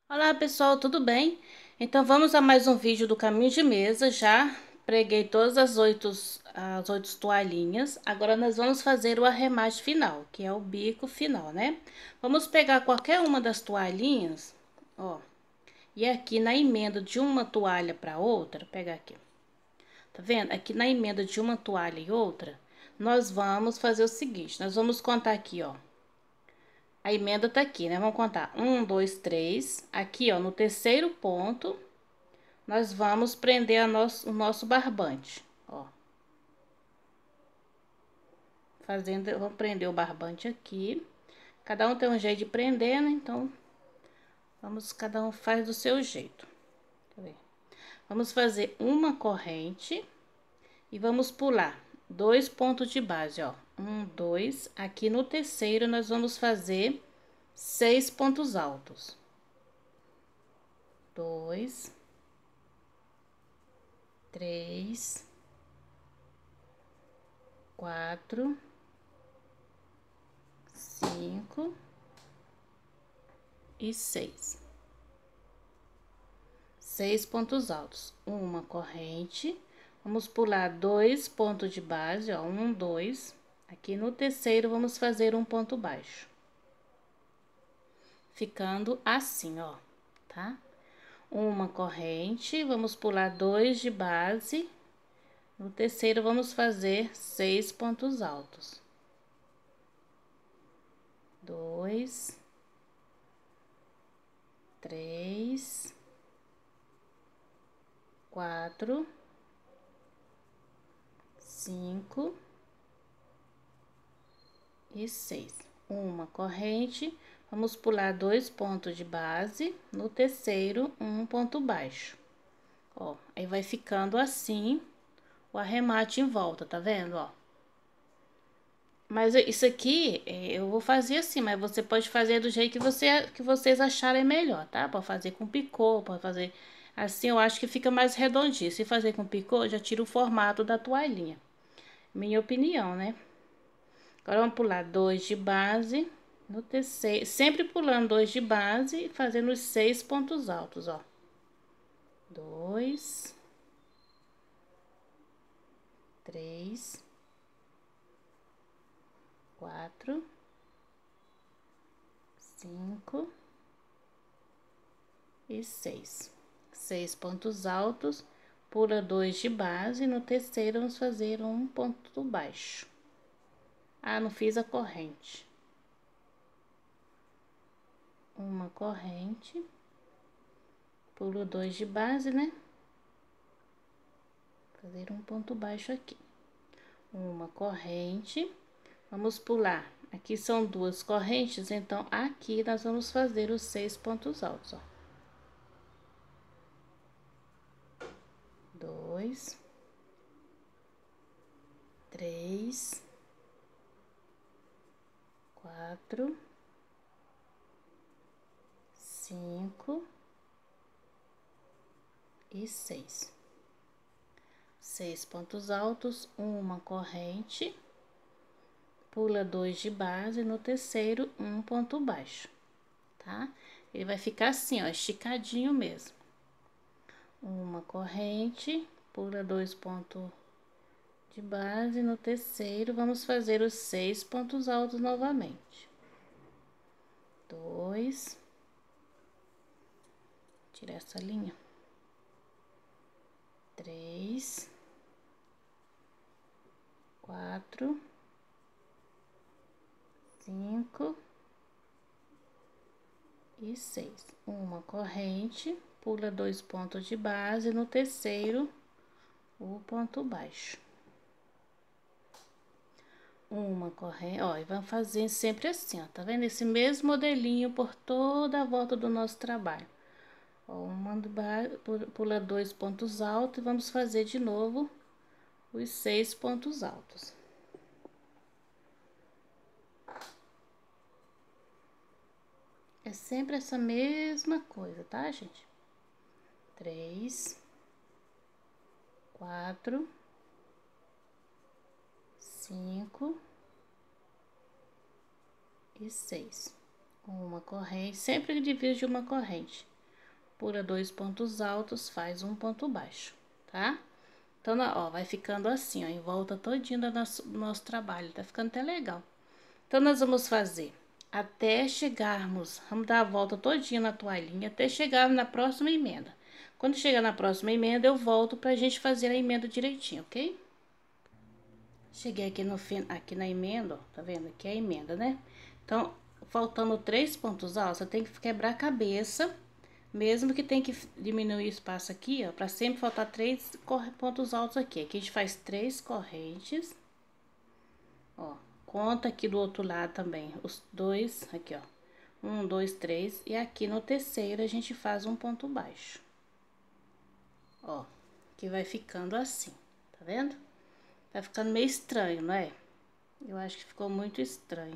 Olá pessoal, tudo bem? Então vamos a mais um vídeo do caminho de mesa. Já preguei todas as oito toalhinhas. Agora nós vamos fazer o arremate final, que é o bico final, né? Vamos pegar qualquer uma das toalhinhas, ó, e aqui na emenda de uma toalha para outra, pegar aqui, tá vendo? Aqui na emenda de uma toalha e outra, nós vamos fazer o seguinte: nós vamos contar aqui, ó. A emenda tá aqui, né? Vamos contar. 1, 2, 3. Aqui, ó, no terceiro ponto, nós vamos prender o nosso barbante, ó. Vamos prender o barbante aqui. Cada um tem um jeito de prender, né? Então, cada um faz do seu jeito. Deixa eu ver. Vamos fazer uma corrente e vamos pular 2 pontos de base, ó. 1, 2. Aqui no terceiro, nós vamos fazer 6 pontos altos. 2, 3, 4, 5 e 6. 6 pontos altos, uma corrente. Vamos pular 2 pontos de base, ó, 1, 2. Aqui no terceiro, vamos fazer um ponto baixo. Ficando assim, ó, tá? Uma corrente, vamos pular 2 de base. No terceiro, vamos fazer 6 pontos altos. 2, 3, 4, 5 e 6. Uma corrente, vamos pular 2 pontos de base, no terceiro, um ponto baixo. Ó, aí vai ficando assim o arremate em volta, tá vendo, ó? Mas isso aqui, eu vou fazer assim, mas você pode fazer do jeito que vocês acharem melhor, tá? Pode fazer com picô, pode fazer assim, eu acho que fica mais redondinho. Se fazer com picô, já tira o formato da toalhinha. Minha opinião, né? Agora, vamos pular 2 de base no terceiro, sempre pulando 2 de base e fazendo os 6 pontos altos, ó. 2, 3, 4, 5 e 6. 6 pontos altos, pula 2 de base, no terceiro vamos fazer um ponto baixo. Ah, não fiz a corrente. Uma corrente, pulo 2 de base, né? Fazer um ponto baixo aqui. Uma corrente, vamos pular. Aqui são 2 correntes, então aqui nós vamos fazer os 6 pontos altos, ó. 2, 3, 4, 5 e 6. 6 pontos altos, uma corrente, pula 2 de base, no terceiro, um ponto baixo, tá? Ele vai ficar assim, ó, esticadinho mesmo. Uma corrente, pula 2 pontos de base, no terceiro, vamos fazer os 6 pontos altos novamente. 2, tirar essa linha. 3, 4, 5 e 6. Uma corrente, pula 2 pontos de base, no terceiro, o ponto baixo. Uma corrente, ó, e vamos fazer sempre assim, ó, tá vendo? Esse mesmo modelinho por toda a volta do nosso trabalho. Ó, pula 2 pontos altos e vamos fazer de novo os 6 pontos altos. É sempre essa mesma coisa, tá, gente? 3, 4, 5 e 6. Uma corrente, sempre divide uma corrente. pula 2 pontos altos, faz um ponto baixo, tá? Então, ó, vai ficando assim, ó, em volta todinho do nosso trabalho, tá ficando até legal. Então, nós vamos fazer até chegarmos, vamos dar a volta todinha na toalhinha, até chegar na próxima emenda. Quando chegar na próxima emenda, eu volto pra gente fazer a emenda direitinho, ok? Cheguei aqui no fim, aqui na emenda, ó, tá vendo? Aqui é a emenda, né? Então, faltando 3 pontos altos, você tem que quebrar a cabeça, mesmo que tem que diminuir o espaço aqui, ó, pra sempre faltar 3 pontos altos aqui. Aqui a gente faz 3 correntes, ó, conta aqui do outro lado também, os dois, aqui, ó, 1, 2, 3, e aqui no terceiro a gente faz um ponto baixo, ó, que vai ficando assim, tá vendo? Tá ficando meio estranho, não é? Eu acho que ficou muito estranho.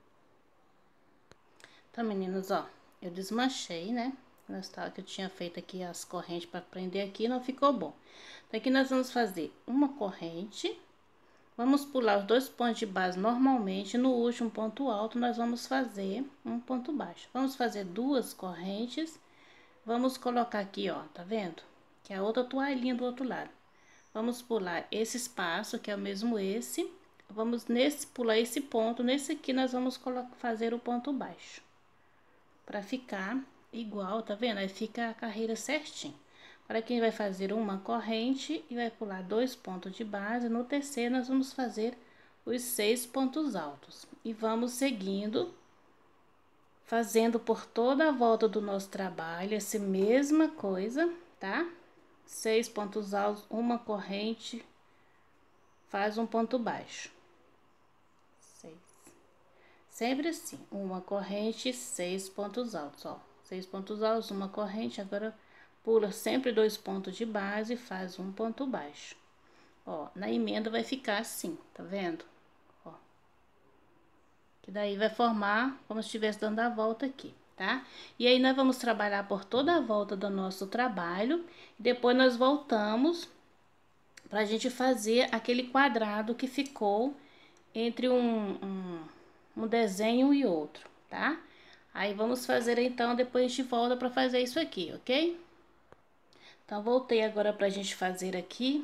Então, meninos, ó, eu desmanchei, né? Que eu tinha feito aqui as correntes para prender aqui, não ficou bom. Então, aqui nós vamos fazer uma corrente, vamos pular os 2 pontos de base normalmente, no último ponto alto nós vamos fazer um ponto baixo. Vamos fazer 2 correntes, vamos colocar aqui, ó, tá vendo? Que é a outra toalhinha do outro lado. Vamos pular esse espaço, que é o mesmo esse, vamos pular esse ponto, nesse aqui nós vamos fazer o ponto baixo. Pra ficar igual, tá vendo? Aí fica a carreira certinho. Agora, quem vai fazer uma corrente e vai pular 2 pontos de base, no terceiro nós vamos fazer os 6 pontos altos. E vamos seguindo, fazendo por toda a volta do nosso trabalho, essa mesma coisa, tá? 6 pontos altos, uma corrente, faz um ponto baixo. 6. Sempre assim, uma corrente, 6 pontos altos, ó. 6 pontos altos, uma corrente, agora pula sempre 2 pontos de base e faz um ponto baixo. Ó, na emenda vai ficar assim, tá vendo? Ó. Que daí vai formar como se estivesse dando a volta aqui, tá? E aí nós vamos trabalhar por toda a volta do nosso trabalho, e depois nós voltamos pra gente fazer aquele quadrado que ficou entre um desenho e outro, tá? Aí vamos fazer então, depois a gente volta pra fazer isso aqui, ok? Então, voltei agora pra gente fazer aqui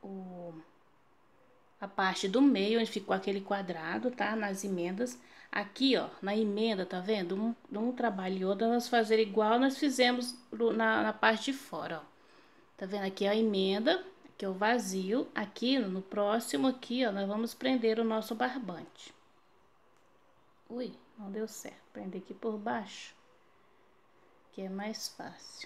a parte do meio, onde ficou aquele quadrado, tá? Nas emendas. Aqui, ó, na emenda, tá vendo? Um trabalho e outro, nós fazer igual nós fizemos na parte de fora, ó. Tá vendo? Aqui é a emenda, aqui é o vazio. Aqui, no próximo aqui, ó, nós vamos prender o nosso barbante. Ui, não deu certo. Prender aqui por baixo, que é mais fácil.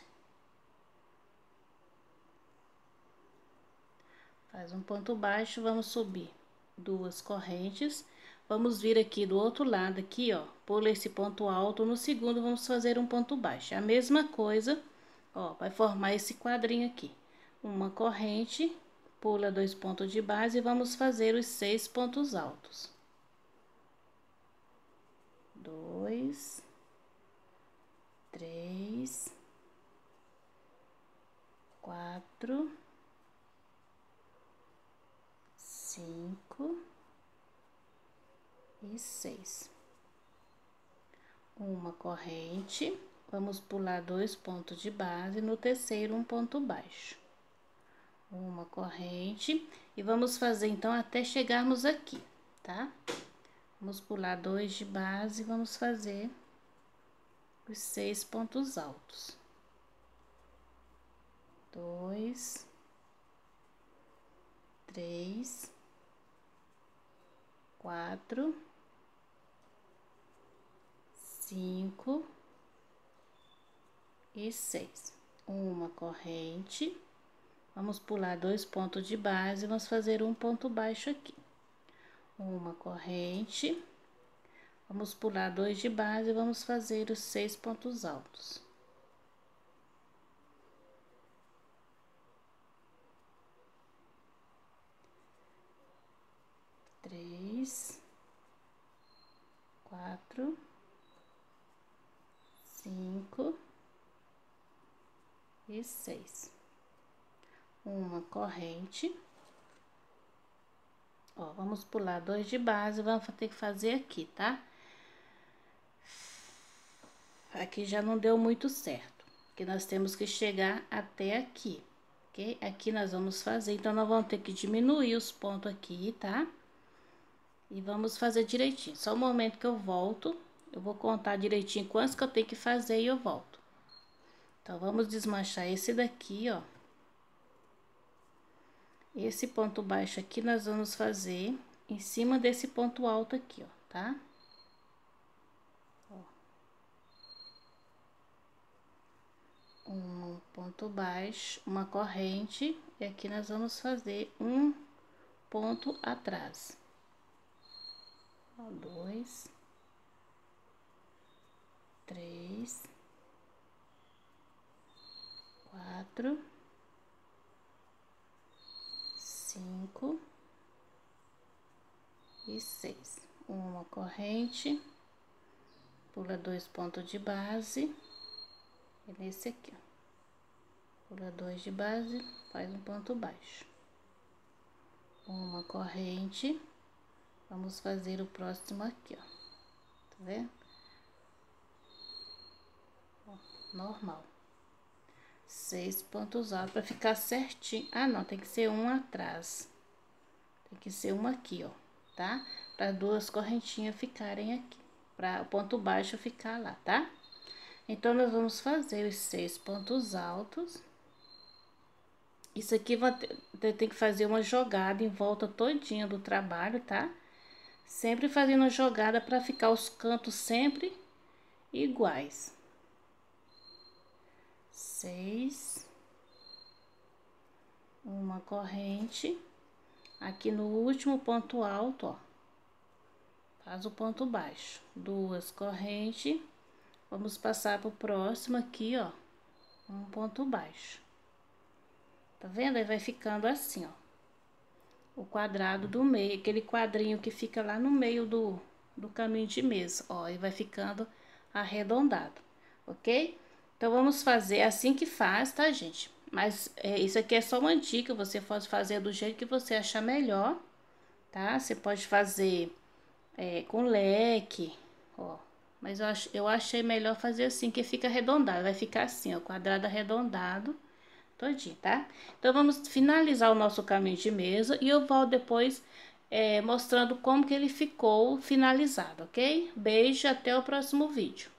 Faz um ponto baixo, vamos subir 2 correntes. Vamos vir aqui do outro lado, aqui, ó, pula esse ponto alto. No segundo, vamos fazer um ponto baixo. É a mesma coisa, ó, vai formar esse quadrinho aqui. Uma corrente, pula 2 pontos de base e vamos fazer os 6 pontos altos. 2, 3, 4, 5 e 6. Uma corrente, vamos pular 2 pontos de base, no terceiro um ponto baixo. Uma corrente e vamos fazer então até chegarmos aqui, tá? Vamos pular 2 de base e vamos fazer os 6 pontos altos. 2, 3, 4, 5 e 6. Uma corrente, vamos pular 2 pontos de base, vamos fazer um ponto baixo aqui. Uma corrente, vamos pular 2 de base e vamos fazer os 6 pontos altos. Três, 4, 5 e 6. Uma corrente, ó, vamos pular 2 de base, vamos ter que fazer aqui, tá? Aqui já não deu muito certo. porque nós temos que chegar até aqui, ok? Aqui nós vamos fazer, então nós vamos ter que diminuir os pontos aqui, tá? E vamos fazer direitinho. Só um momento que eu volto, eu vou contar direitinho quantos que eu tenho que fazer e eu volto. Então, vamos desmanchar esse daqui, ó. Esse ponto baixo aqui nós vamos fazer em cima desse ponto alto aqui, ó, tá? Ó. Um ponto baixo, uma corrente, e aqui nós vamos fazer um ponto atrás. Ó, 2, 3, 4, 5 e 6. Uma corrente, pula 2 pontos de base, é nesse aqui, ó. Pula 2 de base, faz um ponto baixo. Uma corrente, vamos fazer o próximo aqui, ó. Tá vendo? Ó, normal. 6 pontos altos para ficar certinho. Ah, não, tem que ser um atrás. Tem que ser uma aqui, ó, tá? Para duas correntinhas ficarem aqui, para o ponto baixo ficar lá, tá? Então, nós vamos fazer os 6 pontos altos. Isso aqui tem que fazer uma jogada em volta todinha do trabalho, tá? Sempre fazendo uma jogada para ficar os cantos sempre iguais. 6. Uma corrente. Aqui no último ponto alto, ó. Faz o ponto baixo. 2 correntes. Vamos passar pro próximo aqui, ó. Um ponto baixo. Tá vendo? Aí vai ficando assim, ó. O quadrado do meio, aquele quadrinho que fica lá no meio do caminho de mesa, ó. E vai ficando arredondado, ok? Então, vamos fazer assim que faz, tá, gente? Mas isso aqui é só uma dica, você pode fazer do jeito que você achar melhor, tá? Você pode fazer com leque, ó. Mas eu achei melhor fazer assim, que fica arredondado. Vai ficar assim, ó, quadrado arredondado todinho, tá? Então, vamos finalizar o nosso caminho de mesa e eu volto depois mostrando como que ele ficou finalizado, ok? Beijo, até o próximo vídeo.